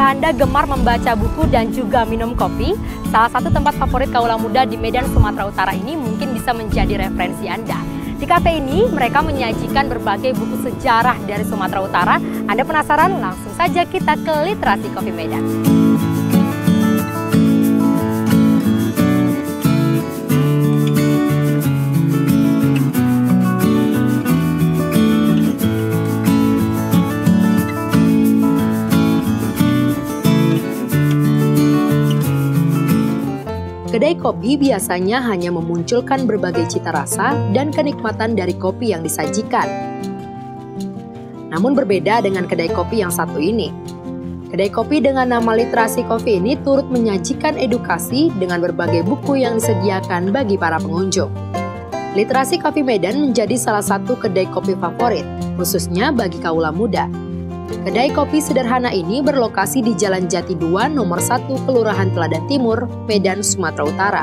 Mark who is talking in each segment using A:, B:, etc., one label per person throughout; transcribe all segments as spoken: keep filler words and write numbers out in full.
A: Jika Anda gemar membaca buku dan juga minum kopi, salah satu tempat favorit kaula muda di Medan, Sumatera Utara ini mungkin bisa menjadi referensi Anda. Di kafe ini, mereka menyajikan berbagai buku sejarah dari Sumatera Utara. Anda penasaran? Langsung saja kita ke Literasi Kopi Medan. Kedai kopi biasanya hanya memunculkan berbagai cita rasa dan kenikmatan dari kopi yang disajikan. Namun berbeda dengan kedai kopi yang satu ini. Kedai kopi dengan nama Literasi Kopi ini turut menyajikan edukasi dengan berbagai buku yang disediakan bagi para pengunjung. Literasi Kopi Medan menjadi salah satu kedai kopi favorit, khususnya bagi kaula muda. Kedai kopi sederhana ini berlokasi di Jalan Jati dua nomor satu Kelurahan Teladan Timur, Medan, Sumatera Utara.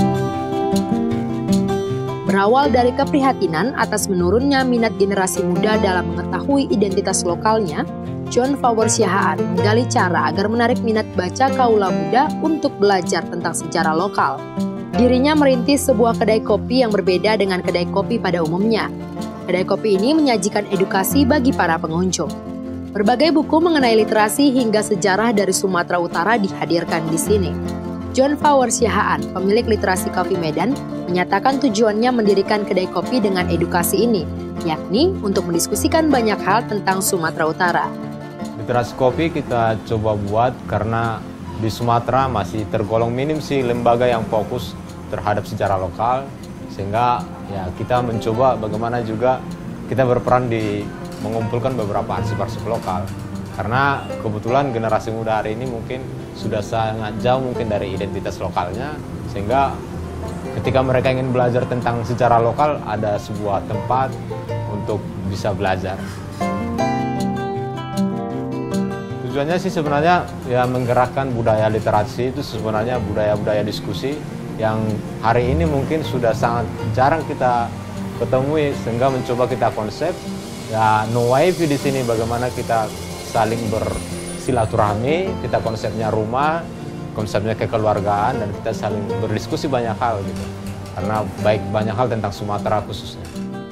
A: Berawal dari keprihatinan atas menurunnya minat generasi muda dalam mengetahui identitas lokalnya, John Fawor Siahaan menggali cara agar menarik minat baca kaula muda untuk belajar tentang sejarah lokal. Dirinya merintis sebuah kedai kopi yang berbeda dengan kedai kopi pada umumnya. Kedai kopi ini menyajikan edukasi bagi para pengunjung. Berbagai buku mengenai literasi hingga sejarah dari Sumatera Utara dihadirkan di sini. John Fawor Siahaan, pemilik Literasi Kopi Medan, menyatakan tujuannya mendirikan kedai kopi dengan edukasi ini, yakni untuk mendiskusikan banyak hal tentang Sumatera Utara.
B: Literasi kopi kita coba buat karena di Sumatera masih tergolong minim sih lembaga yang fokus terhadap sejarah lokal, sehingga ya kita mencoba bagaimana juga kita berperan di mengumpulkan beberapa arsip-arsip lokal. Karena kebetulan generasi muda hari ini mungkin sudah sangat jauh mungkin dari identitas lokalnya, sehingga ketika mereka ingin belajar tentang sejarah lokal, ada sebuah tempat untuk bisa belajar. Tujuannya sih sebenarnya ya menggerakkan budaya literasi itu sebenarnya budaya-budaya diskusi yang hari ini mungkin sudah sangat jarang kita ketemui, sehingga mencoba kita konsep ya no wifi di sini, bagaimana kita saling bersilaturahmi, kita konsepnya rumah, konsepnya kekeluargaan, dan kita saling berdiskusi banyak hal gitu. Karena baik banyak hal tentang Sumatera khususnya.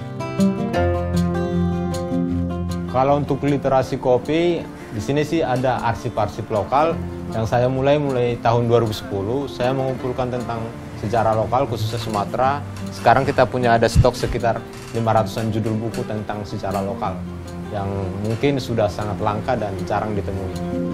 B: Kalau untuk literasi kopi, di sini sih ada arsip-arsip lokal yang saya mulai mulai tahun dua ribu sepuluh. Saya mengumpulkan tentang sejarah lokal khususnya Sumatera. Sekarang kita punya ada stok sekitar lima ratusan judul buku tentang sejarah lokal yang mungkin sudah sangat langka dan jarang ditemui.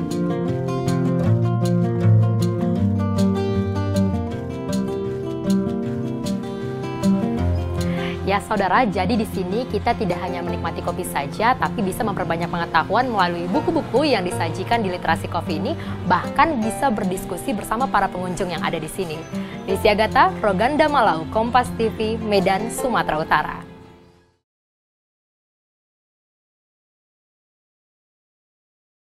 A: Ya saudara, jadi di sini kita tidak hanya menikmati kopi saja, tapi bisa memperbanyak pengetahuan melalui buku-buku yang disajikan di Literasi Kopi ini, bahkan bisa berdiskusi bersama para pengunjung yang ada di sini. Desy Agatha, Roganda Malau, Kompas T V, Medan, Sumatera Utara.